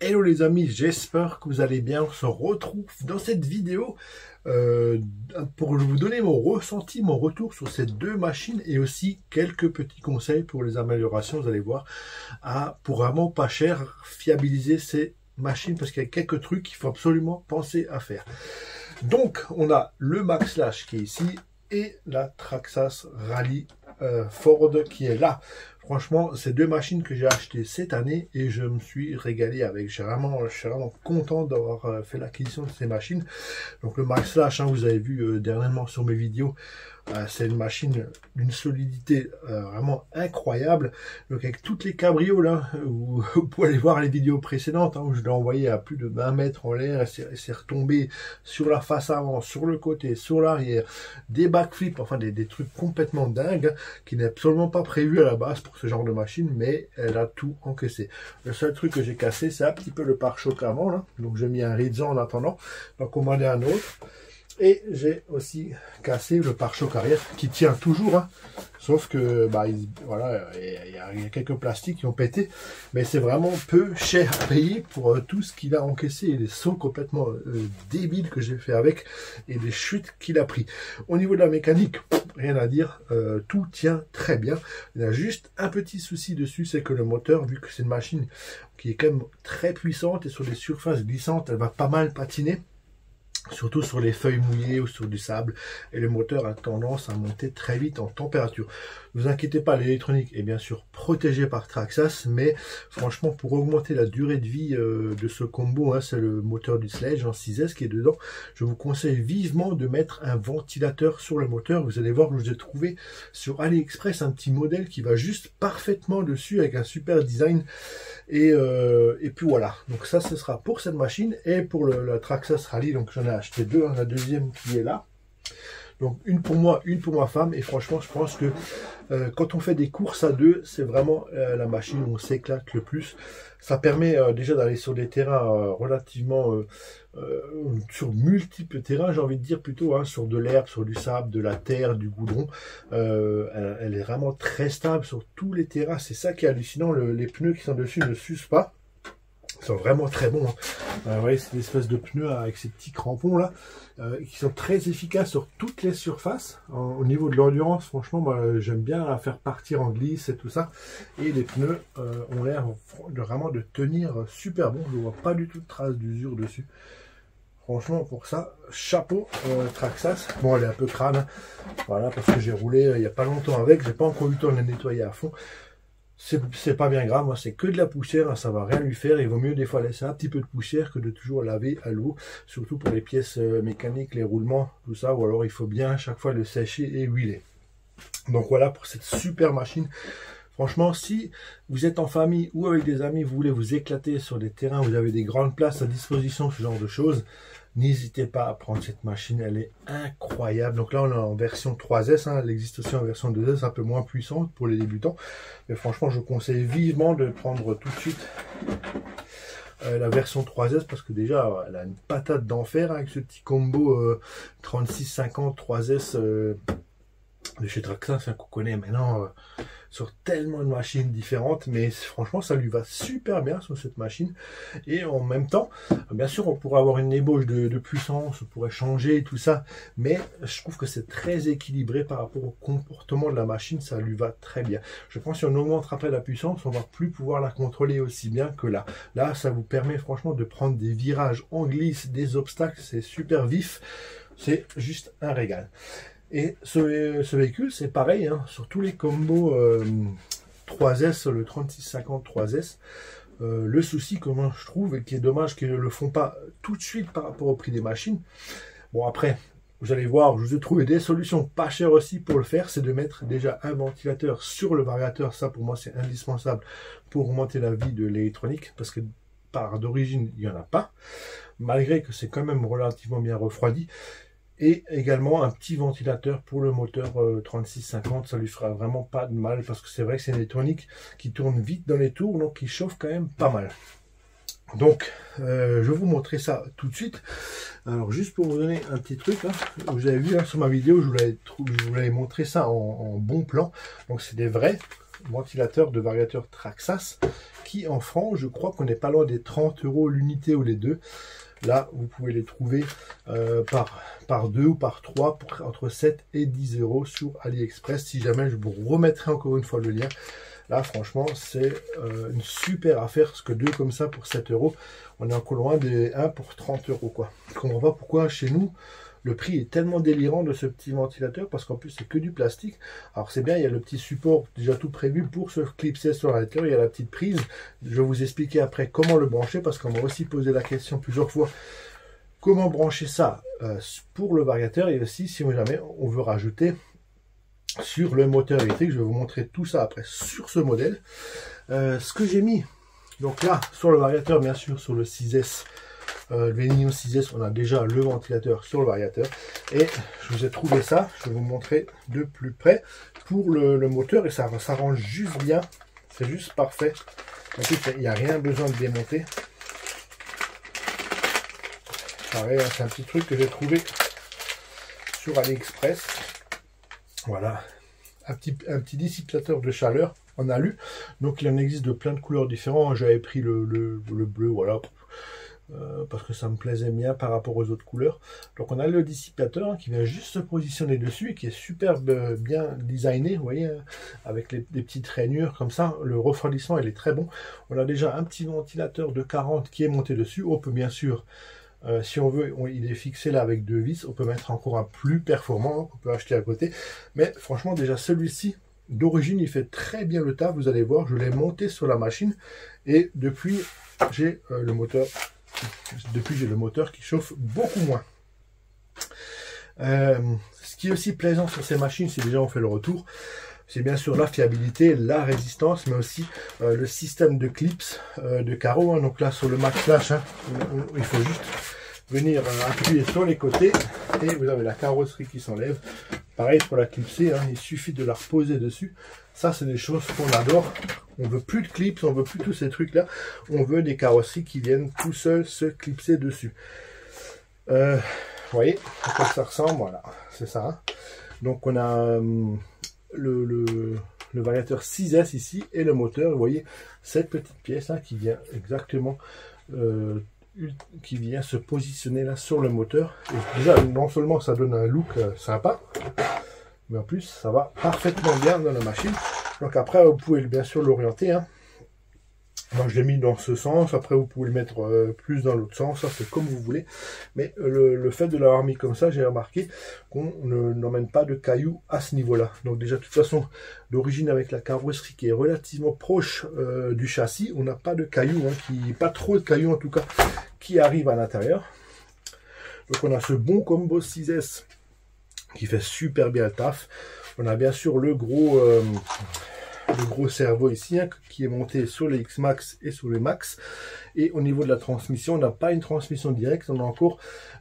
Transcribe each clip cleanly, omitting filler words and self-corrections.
Hello les amis, j'espère que vous allez bien. On se retrouve dans cette vidéo pour vous donner mon ressenti, mon retour sur ces deux machines et aussi quelques petits conseils pour les améliorations, vous allez voir, pour vraiment pas cher, fiabiliser ces machines parce qu'il y a quelques trucs qu'il faut absolument penser à faire. Donc on a le MaxLash qui est ici et la Traxxas Rally Ford qui est là. Franchement, c'est deux machines que j'ai achetées cette année et je me suis régalé avec. Je suis vraiment content d'avoir fait l'acquisition de ces machines. Donc le MaxLash, vous avez vu dernièrement sur mes vidéos, c'est une machine d'une solidité vraiment incroyable. Donc avec toutes les cabrios là, vous pouvez aller voir les vidéos précédentes où je l'ai envoyé à plus de 20 mètres en l'air, et c'est retombé sur la face avant, sur le côté, sur l'arrière, des backflips, enfin des trucs complètement dingues qui n'est absolument pas prévu à la base pour ce genre de machine, mais elle a tout encaissé. Le seul truc que j'ai cassé, c'est un petit peu le pare-choc avant là, donc j'ai mis un Rizzo en attendant, donc commander un autre. Et j'ai aussi cassé le pare-choc arrière qui tient toujours, sauf que voilà, il y a quelques plastiques qui ont pété, mais c'est vraiment peu cher à payer pour tout ce qu'il a encaissé et les sauts complètement débiles que j'ai fait avec et les chutes qu'il a pris. Au niveau de la mécanique, rien à dire, tout tient très bien. Il y a juste un petit souci dessus, c'est que le moteur, vu que c'est une machine qui est quand même très puissante et sur des surfaces glissantes, elle va pas mal patiner. Surtout sur les feuilles mouillées ou sur du sable, et le moteur a tendance à monter très vite en température. Ne vous inquiétez pas, l'électronique est bien sûr protégée par Traxxas, mais franchement pour augmenter la durée de vie de ce combo, c'est le moteur du Sledge en 6S qui est dedans, je vous conseille vivement de mettre un ventilateur sur le moteur. Vous allez voir que je vous ai trouvé sur AliExpress un petit modèle qui va juste parfaitement dessus avec un super design, et puis voilà, donc ça ce sera pour cette machine. Et pour la Traxxas Rally, donc j'en ai acheté deux, la deuxième qui est là, donc une pour moi, une pour ma femme, et franchement je pense que quand on fait des courses à deux, c'est vraiment la machine où on s'éclate le plus. Ça permet déjà d'aller sur des terrains relativement sur multiples terrains, j'ai envie de dire plutôt, sur de l'herbe, sur du sable, de la terre, du goudron. Elle est vraiment très stable sur tous les terrains, c'est ça qui est hallucinant. Les pneus qui sont dessus ne s'usent pas. Ils sont vraiment très bons. Vous voyez, c'est une espèce de pneus avec ces petits crampons là, qui sont très efficaces sur toutes les surfaces. Au niveau de l'endurance, franchement, moi j'aime bien la faire partir en glisse et tout ça. Et les pneus ont l'air vraiment de tenir super bon. Je ne vois pas du tout de traces d'usure dessus. Franchement, pour ça, chapeau Traxxas. Bon, elle est un peu crâne, voilà, parce que j'ai roulé il n'y a pas longtemps avec. J'ai pas encore eu le temps de la nettoyer à fond. C'est pas bien grave, c'est que de la poussière, ça va rien lui faire. Il vaut mieux des fois laisser un petit peu de poussière que de toujours laver à l'eau, surtout pour les pièces mécaniques, les roulements, tout ça, ou alors il faut bien à chaque fois le sécher et huiler. Donc voilà pour cette super machine. Franchement, si vous êtes en famille ou avec des amis, vous voulez vous éclater sur des terrains où vous avez des grandes places à disposition, ce genre de choses, n'hésitez pas à prendre cette machine, elle est incroyable. Donc là, on est en version 3S, elle existe aussi en version 2S, un peu moins puissante pour les débutants. Mais franchement, je conseille vivement de prendre tout de suite la version 3S, parce que déjà, elle a une patate d'enfer avec ce petit combo 3650 3S de chez Traxxas, qu'on connaît maintenant sur tellement de machines différentes, mais franchement ça lui va super bien sur cette machine. Et en même temps, bien sûr on pourrait avoir une ébauche de puissance, on pourrait changer tout ça, mais je trouve que c'est très équilibré par rapport au comportement de la machine, ça lui va très bien. Je pense que si on augmente après la puissance, on va plus pouvoir la contrôler aussi bien que là. Là ça vous permet franchement de prendre des virages en glisse, des obstacles, c'est super vif, c'est juste un régal. Et ce véhicule, c'est pareil, sur tous les combos 3S, le 3650 3S. Le souci, comment je trouve, et qui est dommage qu'ils ne le font pas tout de suite par rapport au prix des machines. Bon, après, vous allez voir, je vous ai trouvé des solutions pas chères aussi pour le faire. C'est de mettre déjà un ventilateur sur le variateur. Ça, pour moi, c'est indispensable pour augmenter la vie de l'électronique, parce que par d'origine, il n'y en a pas, malgré que c'est quand même relativement bien refroidi. Et également un petit ventilateur pour le moteur 3650, ça lui fera vraiment pas de mal, parce que c'est vrai que c'est une électronique qui tourne vite dans les tours, donc qui chauffe quand même pas mal. Donc je vais vous montrer ça tout de suite. Alors juste pour vous donner un petit truc, vous avez vu sur ma vidéo, je vous l'avais montré ça en bon plan. Donc c'est des vrais ventilateurs de variateur Traxxas qui en France, je crois qu'on n'est pas loin des 30 € l'unité ou les deux. Là, vous pouvez les trouver par 2 ou par 3 pour entre 7 et 10 € sur AliExpress. Si jamais, je vous remettrai encore une fois le lien. Là, franchement, c'est une super affaire, parce que 2 comme ça pour 7 €, on est encore loin des 1 pour 30 €, quoi. Je comprends pas pourquoi chez nous, le prix est tellement délirant de ce petit ventilateur, parce qu'en plus, c'est que du plastique. Alors, c'est bien, il y a le petit support déjà tout prévu pour se clipser sur l'intérieur. Il y a la petite prise. Je vais vous expliquer après comment le brancher, parce qu'on m'a aussi posé la question plusieurs fois. Comment brancher ça pour le variateur, et aussi, si jamais on veut rajouter sur le moteur électrique. Je vais vous montrer tout ça après sur ce modèle. Ce que j'ai mis, donc là, sur le variateur, bien sûr, sur le 6S, le Venio 6S, on a déjà le ventilateur sur le variateur. Et je vous ai trouvé ça, je vais vous montrer de plus près pour le moteur. Et ça range juste bien, c'est juste parfait. En plus, il n'y a rien besoin de démonter. Pareil, c'est un petit truc que j'ai trouvé sur AliExpress. Voilà, un petit dissipateur de chaleur en alu. Donc il en existe de plein de couleurs différentes. J'avais pris le bleu, voilà, parce que ça me plaisait bien par rapport aux autres couleurs. Donc on a le dissipateur qui vient juste se positionner dessus et qui est super bien designé, vous voyez, avec des petites rainures comme ça. Le refroidissement, il est très bon. On a déjà un petit ventilateur de 40 qui est monté dessus. On peut bien sûr, si on veut, il est fixé là avec 2 vis. On peut mettre encore un plus performant qu'on peut acheter à côté. Mais franchement, déjà celui-ci, d'origine, il fait très bien le taf. Vous allez voir, je l'ai monté sur la machine. Et depuis, j'ai le moteur. Depuis, j'ai le moteur qui chauffe beaucoup moins. Ce qui est aussi plaisant sur ces machines, c'est déjà on fait le retour. C'est bien sûr la fiabilité, la résistance, mais aussi le système de clips de carreaux. Hein. Donc là, sur le Max Flash, hein, il faut juste venir appuyer sur les côtés et vous avez la carrosserie qui s'enlève. Pareil pour la clipser, hein, il suffit de la reposer dessus. Ça, c'est des choses qu'on adore. On veut plus de clips, on veut plus tous ces trucs-là. On veut des carrosseries qui viennent tout seuls se clipser dessus. Vous voyez à quoi ça ressemble, voilà, c'est ça. Hein. Donc on a le variateur 6S ici et le moteur. Vous voyez cette petite pièce là qui vient exactement qui vient se positionner là sur le moteur. Et déjà, non seulement ça donne un look sympa, mais en plus ça va parfaitement bien dans la machine. Donc après, vous pouvez bien sûr l'orienter. Hein. Moi, je l'ai mis dans ce sens. Après, vous pouvez le mettre plus dans l'autre sens. Ça, c'est comme vous voulez. Mais le fait de l'avoir mis comme ça, j'ai remarqué qu'on n'emmène pas de cailloux à ce niveau-là. Donc déjà, de toute façon, d'origine avec la carrosserie qui est relativement proche du châssis, on n'a pas de cailloux, hein, pas trop de cailloux en tout cas, qui arrivent à l'intérieur. Donc on a ce bon combo 6S qui fait super bien le taf. On a bien sûr le gros cerveau ici, hein, qui est monté sur les X-Max et sur les Max. Et au niveau de la transmission, on n'a pas une transmission directe, on a encore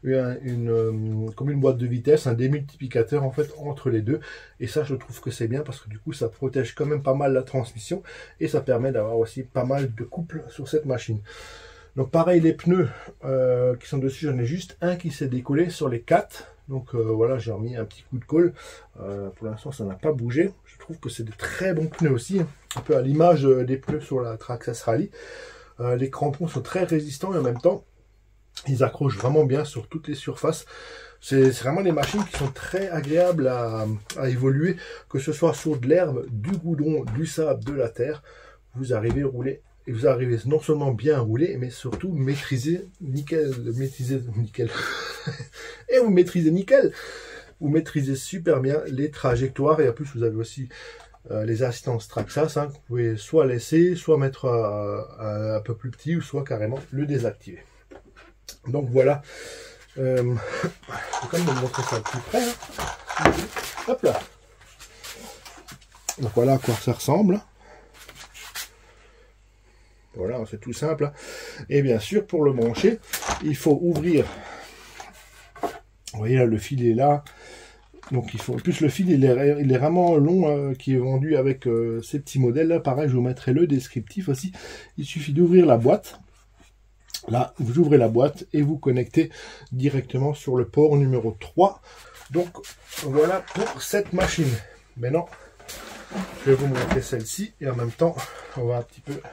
comme une boîte de vitesse, un démultiplicateur en fait entre les deux. Et ça, je trouve que c'est bien parce que du coup, ça protège quand même pas mal la transmission et ça permet d'avoir aussi pas mal de couple sur cette machine. Donc pareil, les pneus qui sont dessus, j'en ai juste un qui s'est décollé sur les 4. Donc voilà, j'ai remis un petit coup de colle. Pour l'instant, ça n'a pas bougé. Je trouve que c'est de très bons pneus aussi, un peu à l'image des pneus sur la Traxxas Rally. Les crampons sont très résistants et en même temps, ils accrochent vraiment bien sur toutes les surfaces. C'est vraiment des machines qui sont très agréables à évoluer, que ce soit sur de l'herbe, du goudron, du sable, de la terre. Vous arrivez à rouler. Et vous arrivez non seulement bien à rouler, mais surtout maîtriser nickel. Et vous maîtrisez nickel. Vous maîtrisez super bien les trajectoires. Et en plus, vous avez aussi les assistances Traxxas. Hein, que vous pouvez soit laisser, soit mettre un peu plus petit, ou soit carrément le désactiver. Donc voilà. Je vais quand même vous montrer ça de plus près. Hein. Hop là. Donc voilà à quoi ça ressemble. Voilà, c'est tout simple. Et bien sûr, pour le brancher, il faut ouvrir. Vous voyez là, le fil est là. Donc il faut. En plus, le fil il est vraiment long, qui est vendu avec ces petits modèles là. Pareil, je vous mettrai le descriptif aussi. Il suffit d'ouvrir la boîte. Là, vous ouvrez la boîte et vous connectez directement sur le port numéro 3. Donc voilà pour cette machine. Maintenant, Je vais vous montrer celle-ci et en même temps, on va un petit peu...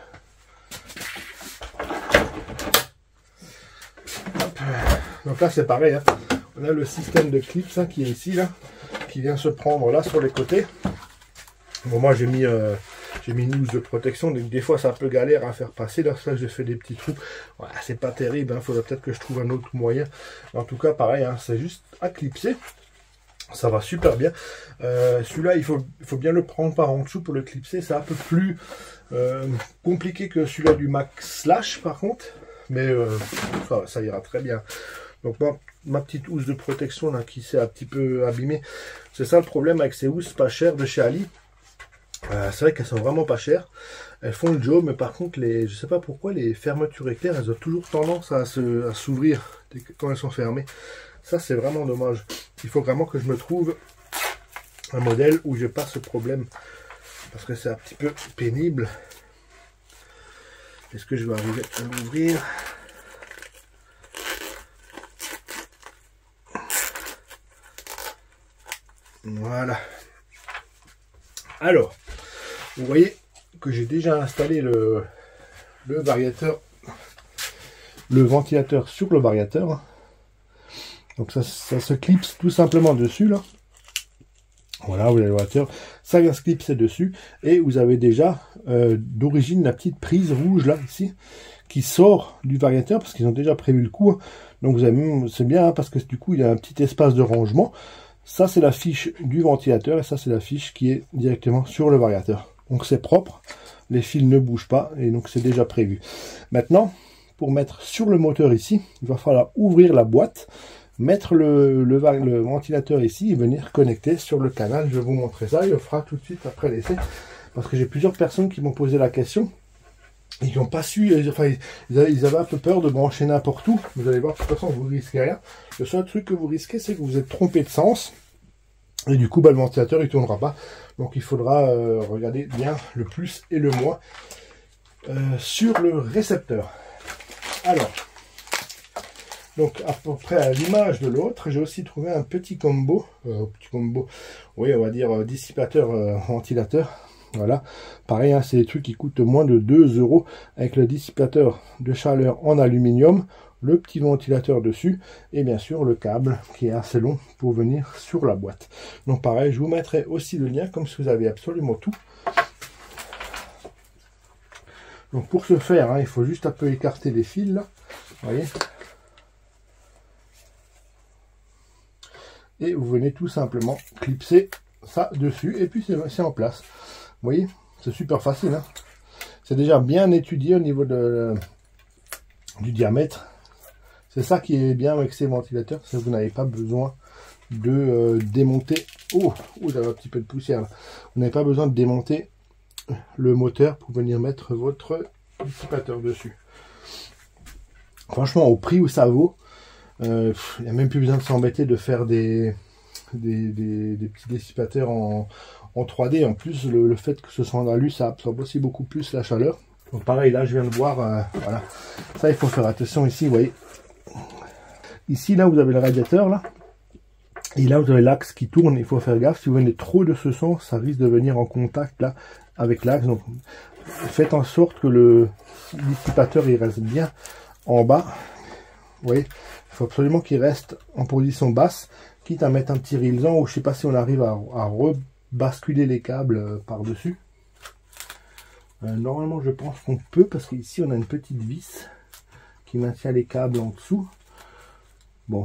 Hop. Donc là, c'est pareil. Hein. On a le système de clips hein, qui est ici, là, qui vient se prendre là sur les côtés. Bon, moi, j'ai mis une housse de protection, donc des fois, c'est un peu galère à faire passer. Là, ça, j'ai fait des petits trous. Voilà, c'est pas terrible. Il faudrait peut-être que je trouve un autre moyen. En tout cas, pareil, hein, c'est juste à clipser. Ça va super bien. Celui-là, il faut bien le prendre par en dessous pour le clipser. C'est un peu plus compliqué que celui-là du Max Slash, par contre. Mais ça ira très bien. Donc, ma petite housse de protection là, qui s'est un petit peu abîmée. C'est ça le problème avec ces housses pas chères de chez Ali. C'est vrai qu'elles sont vraiment pas chères. Elles font le job, mais par contre, je sais pas pourquoi, les fermetures éclairs, elles ont toujours tendance à s'ouvrir quand elles sont fermées. Ça, c'est vraiment dommage. Il faut vraiment que je me trouve un modèle où j'ai pas ce problème. Parce que c'est un petit peu pénible. Est-ce que je vais arriver à l'ouvrir? Voilà. Alors, vous voyez que j'ai déjà installé le variateur, le ventilateur sur le variateur. Donc ça se clipse tout simplement dessus là. Voilà, vous avez le variateur, ça vient se clipser dessus. Et vous avez déjà d'origine la petite prise rouge là, ici, qui sort du variateur, parce qu'ils ont déjà prévu le coup. Donc vous avez, c'est bien, hein, parce que du coup il y a un petit espace de rangement. Ça c'est la fiche du ventilateur, et ça c'est la fiche qui est directement sur le variateur. Donc c'est propre, les fils ne bougent pas, et donc c'est déjà prévu. Maintenant, pour mettre sur le moteur ici, il va falloir ouvrir la boîte, mettre le ventilateur ici et venir connecter sur le canal. Je vais vous montrer ça, il le fera tout de suite après l'essai, parce que j'ai plusieurs personnes qui m'ont posé la question. Ils n'ont pas su, enfin, ils avaient un peu peur de brancher n'importe où. Vous allez voir, de toute façon, vous ne risquez rien. Le seul truc que vous risquez, c'est que vous êtes trompé de sens. Et du coup, le ventilateur, il ne tournera pas. Donc, il faudra regarder bien le plus et le moins sur le récepteur. Alors, donc, à peu près à l'image de l'autre, j'ai aussi trouvé un petit combo. Oui, on va dire dissipateur ventilateur. Voilà, pareil, hein, c'est des trucs qui coûtent moins de 2 € avec le dissipateur de chaleur en aluminium, le petit ventilateur dessus et bien sûr le câble qui est assez long pour venir sur la boîte. Donc pareil, je vous mettrai aussi le lien comme si vous avez absolument tout. Donc pour ce faire, hein, il faut juste un peu écarter les fils là, voyez. Et vous venez tout simplement clipser ça dessus et puis c'est en place. Vous voyez, c'est super facile. Hein. C'est déjà bien étudié au niveau du diamètre. C'est ça qui est bien avec ces ventilateurs, c'est que vous n'avez pas besoin de démonter. Oh, j'avais un petit peu de poussière là. Vous n'avez pas besoin de démonter le moteur pour venir mettre votre dissipateur dessus. Franchement, au prix où ça vaut, il n'y a même plus besoin de s'embêter de faire des petits dissipateurs en 3D. En plus, le fait que ce soit en alu, ça absorbe aussi beaucoup plus la chaleur. Donc pareil, là je viens de voir, voilà. Ça, il faut faire attention ici, vous voyez. Ici, là, vous avez le radiateur, là. Et là, vous avez l'axe qui tourne, il faut faire gaffe. Si vous venez trop de ce sens, ça risque de venir en contact, là, avec l'axe. Donc, faites en sorte que le dissipateur, il reste bien en bas. Vous voyez, il faut absolument qu'il reste en position basse, quitte à mettre un petit rilsan, ou je sais pas si on arrive à rebasculer les câbles par-dessus. Normalement, je pense qu'on peut, parce qu'ici, on a une petite vis qui maintient les câbles en dessous. Bon.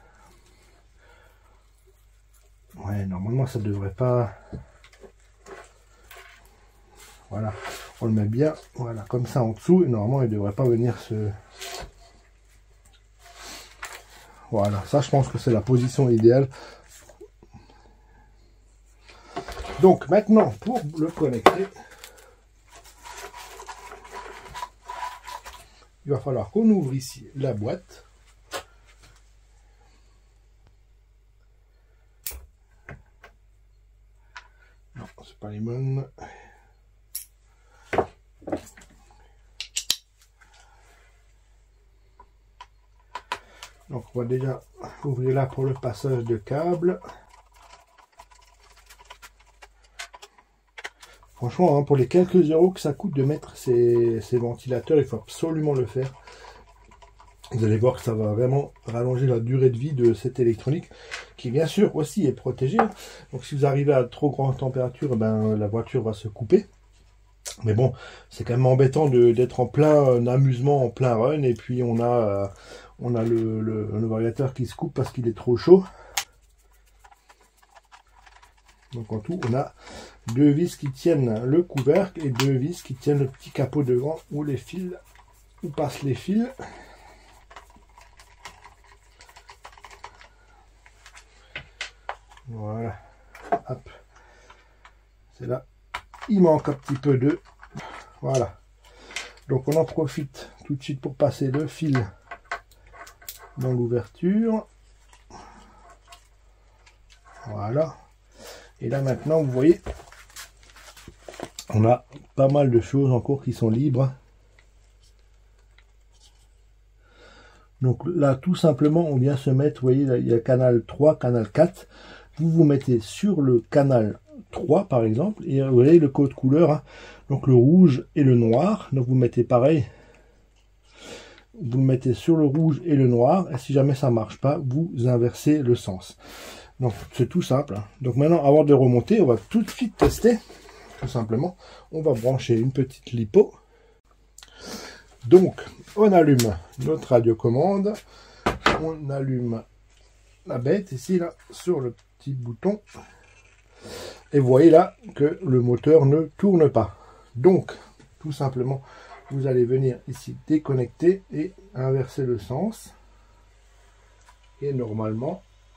Ouais, normalement, ça devrait pas... Voilà. On le met bien, voilà, comme ça en dessous, et normalement, il ne devrait pas venir se... Voilà, ça, je pense que c'est la position idéale. Donc, maintenant, pour le connecter, il va falloir qu'on ouvre ici la boîte. Non, c'est pas les bonnes. Donc on va déjà ouvrir là pour le passage de câble. Franchement, hein, pour les quelques euros que ça coûte de mettre ces ventilateurs, il faut absolument le faire. Vous allez voir que ça va vraiment rallonger la durée de vie de cette électronique, qui bien sûr aussi est protégée. Donc si vous arrivez à trop grande température, ben, la voiture va se couper. Mais bon, c'est quand même embêtant d'être en plein amusement, en plein run, et puis on a le variateur qui se coupe parce qu'il est trop chaud. Donc en tout, on a 2 vis qui tiennent le couvercle et 2 vis qui tiennent le petit capot devant où les fils, où passent les fils. Voilà, hop, c'est là, il manque un petit peu de, voilà, donc on en profite tout de suite pour passer le fil dans l'ouverture, voilà, et là maintenant vous voyez, on a pas mal de choses encore qui sont libres. Donc là tout simplement on vient se mettre, vous voyez là, il y a canal 3, canal 4, vous vous mettez sur le canal 3 par exemple, et vous voyez le code couleur, hein, donc le rouge et le noir, donc vous mettez pareil, vous le mettez sur le rouge et le noir, et si jamais ça marche pas, vous inversez le sens. Donc c'est tout simple, hein. Donc maintenant avant de remonter, on va tout de suite tester, tout simplement, on va brancher une petite lipo. Donc on allume notre radiocommande, on allume la bête ici là sur le petit bouton, et vous voyez là que le moteur ne tourne pas. Donc tout simplement vous allez venir ici déconnecter et inverser le sens, et normalement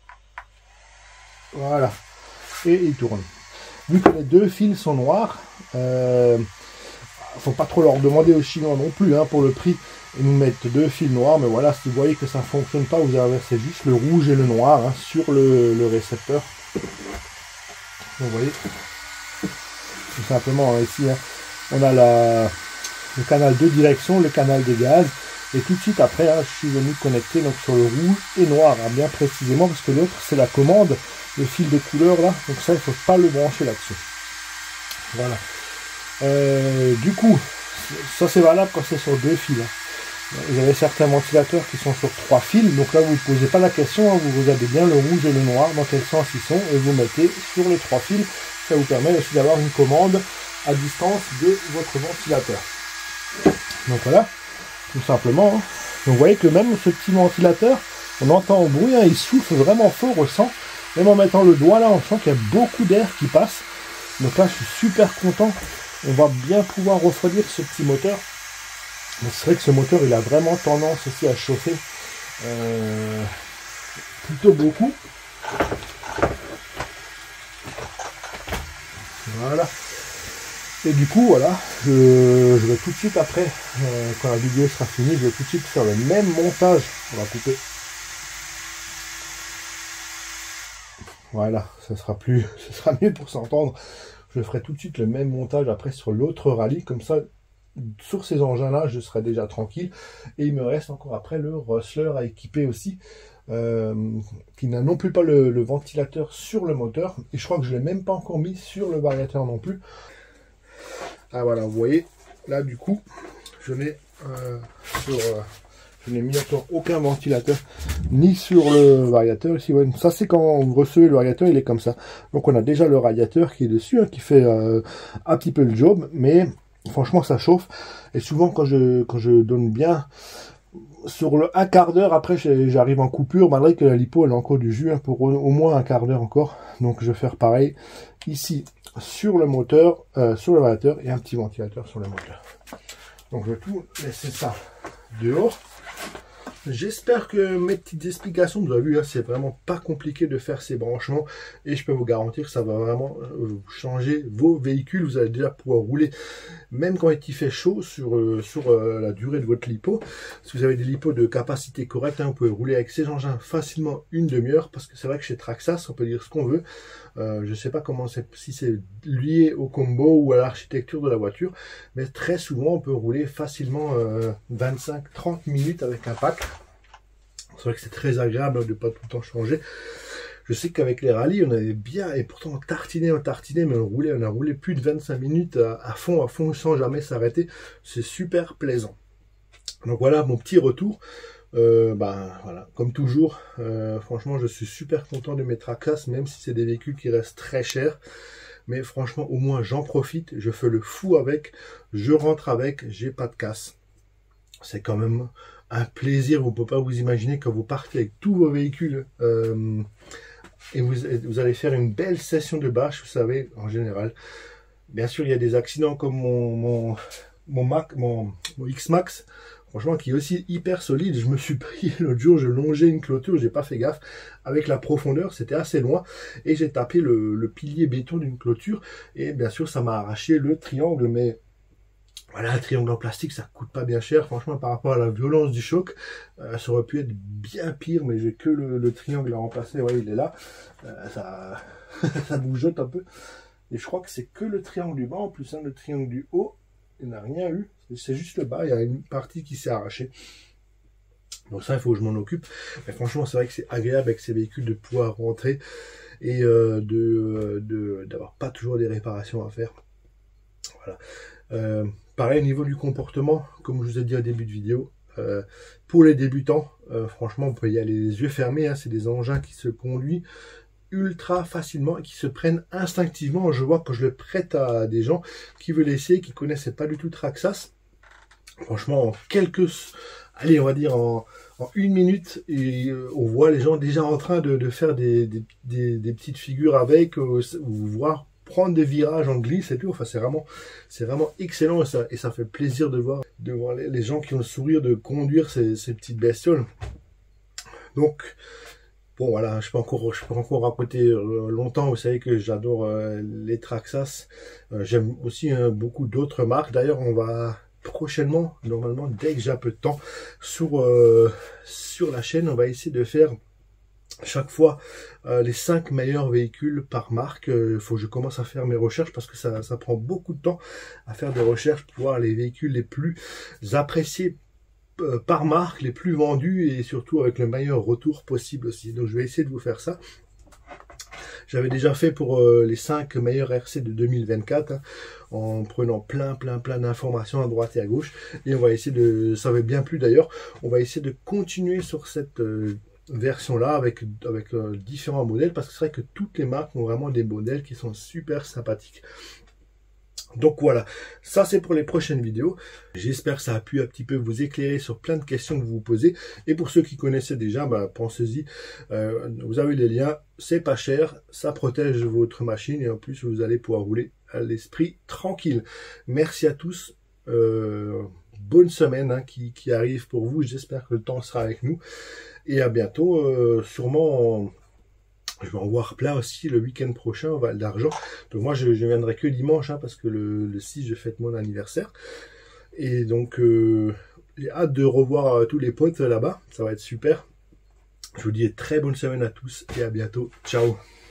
voilà, et il tourne. Vu que les 2 fils sont noirs, faut pas trop leur demander aux Chinois non plus, hein, pour le prix, et nous mettre 2 fils noirs, mais voilà, si vous voyez que ça fonctionne pas, vous inversez juste le rouge et le noir, hein, sur le récepteur. Vous voyez, tout simplement, hein, ici, hein, on a le canal de direction, le canal des gaz, et tout de suite après, hein, je suis venu connecter donc sur le rouge et noir, hein, bien précisément, parce que l'autre c'est la commande, le fil de couleur là, donc ça il faut pas le brancher là-dessus. Voilà. Du coup, ça c'est valable quand c'est sur 2 fils. Hein. Vous avez certains ventilateurs qui sont sur 3 fils, donc là vous ne posez pas la question, hein, vous regardez bien le rouge et le noir, dans quel sens ils sont, et vous mettez sur les 3 fils. Ça vous permet aussi d'avoir une commande à distance de votre ventilateur. Donc voilà, tout simplement. Hein. Donc vous voyez que même ce petit ventilateur, on entend un bruit, hein, il souffle vraiment fort au sang. Même en mettant le doigt là, on sent qu'il y a beaucoup d'air qui passe. Donc là, je suis super content. On va bien pouvoir refroidir ce petit moteur. C'est vrai que ce moteur, il a vraiment tendance aussi à chauffer plutôt beaucoup. Voilà. Et du coup, voilà, je vais tout de suite après, quand la vidéo sera finie, je vais tout de suite faire le même montage. On va couper. Voilà, ce sera mieux pour s'entendre. Je ferai tout de suite le même montage après sur l'autre rallye, comme ça, sur ces engins-là, je serai déjà tranquille. Et il me reste encore après le Rustler à équiper aussi, qui n'a non plus pas le ventilateur sur le moteur. Et je crois que je ne l'ai même pas encore mis sur le variateur non plus. Ah voilà, vous voyez, là du coup, je n'ai mis encore aucun ventilateur, ni sur le variateur. Ici, ouais, ça c'est quand vous recevez le variateur, il est comme ça. Donc on a déjà le radiateur qui est dessus, hein, qui fait un petit peu le job, mais franchement ça chauffe. Et souvent quand je donne bien sur le 1/4 d'heure, après j'arrive en coupure, malgré que la lipo elle a encore du jus, hein, pour au moins 1/4 d'heure encore. Donc je vais faire pareil ici sur le moteur, sur le variateur, et un petit ventilateur sur le moteur. Donc je vais tout laisser ça dehors. J'espère que mes petites explications, vous avez vu, hein, c'est vraiment pas compliqué de faire ces branchements, et je peux vous garantir que ça va vraiment changer vos véhicules. Vous allez déjà pouvoir rouler, même quand il fait chaud, sur la durée de votre lipo. Si vous avez des lipos de capacité correcte, hein, vous pouvez rouler avec ces engins facilement une demi-heure, parce que c'est vrai que chez Traxxas, on peut dire ce qu'on veut. Je sais pas comment si c'est lié au combo ou à l'architecture de la voiture, mais très souvent on peut rouler facilement 25-30 minutes avec un pack. C'est vrai que c'est très agréable de ne pas tout le temps changer. Je sais qu'avec les rallyes, on avait bien, et pourtant on tartinait, mais on a roulé plus de 25 minutes à fond, sans jamais s'arrêter. C'est super plaisant. Donc voilà mon petit retour. Voilà, comme toujours, franchement, je suis super content de mes Traxxas, même si c'est des véhicules qui restent très chers. Mais franchement, au moins, j'en profite, je fais le fou avec, je rentre avec, j'ai pas de casse. C'est quand même un plaisir, vous ne pouvez pas vous imaginer quand vous partez avec tous vos véhicules et vous allez faire une belle session de bâche, vous savez, en général. Bien sûr, il y a des accidents comme mon X-Max, franchement, qui est aussi hyper solide. Je me suis pris l'autre jour, je longeais une clôture, j'ai pas fait gaffe. Avec la profondeur, c'était assez loin. Et j'ai tapé le pilier béton d'une clôture. Et bien sûr, ça m'a arraché le triangle. Mais voilà, un triangle en plastique, ça coûte pas bien cher. Franchement, par rapport à la violence du choc, ça aurait pu être bien pire. Mais j'ai que le triangle à remplacer. Ouais, il est là. Ça, ça bougeote un peu. Et je crois que c'est que le triangle du bas. En plus, hein, le triangle du haut, il n'a rien eu. C'est juste le bas, il y a une partie qui s'est arrachée. Donc ça, il faut que je m'en occupe. Mais franchement, c'est vrai que c'est agréable avec ces véhicules de pouvoir rentrer et d'avoir pas toujours des réparations à faire. Voilà. Pareil, au niveau du comportement, comme je vous ai dit au début de vidéo, pour les débutants, franchement, vous pouvez y aller les yeux fermés. Hein, c'est des engins qui se conduisent ultra facilement et qui se prennent instinctivement. Je vois que je le prête à des gens qui veulent essayer, qui connaissaient pas du tout Traxxas. Franchement, allez, on va dire en une minute, et on voit les gens déjà en train de faire des petites figures avec, ou voir prendre des virages en glisse et tout. Enfin, c'est vraiment excellent, et ça fait plaisir de voir les gens qui ont le sourire de conduire ces petites bestioles. Donc, bon voilà, je peux encore raconter longtemps. Vous savez que j'adore les Traxxas. J'aime aussi beaucoup d'autres marques. D'ailleurs, on va prochainement, normalement, dès que j'ai un peu de temps, sur la chaîne, on va essayer de faire chaque fois les 5 meilleurs véhicules par marque. Il faut que je commence à faire mes recherches parce que ça prend beaucoup de temps à faire des recherches pour voir les véhicules les plus appréciés par marque, les plus vendus, et surtout avec le meilleur retour possible aussi. Donc je vais essayer de vous faire ça. J'avais déjà fait pour les 5 meilleurs RC de 2024, hein, en prenant plein d'informations à droite et à gauche. Et on va essayer de, ça avait bien plu d'ailleurs, on va essayer de continuer sur cette version-là avec différents modèles, parce que c'est vrai que toutes les marques ont vraiment des modèles qui sont super sympathiques. Donc voilà, ça c'est pour les prochaines vidéos. J'espère que ça a pu un petit peu vous éclairer sur plein de questions que vous vous posez. Et pour ceux qui connaissaient déjà, pensez-y. Vous avez les liens, c'est pas cher, ça protège votre machine et en plus vous allez pouvoir rouler à l'esprit tranquille. Merci à tous. Bonne semaine hein, qui arrive pour vous. J'espère que le temps sera avec nous. Et à bientôt, sûrement... Je vais en voir plein aussi le week-end prochain au Val d'Argent. Donc moi je viendrai que dimanche hein, parce que le 6 je fête mon anniversaire. Et donc j'ai hâte de revoir tous les potes là-bas. Ça va être super. Je vous dis très bonne semaine à tous et à bientôt. Ciao.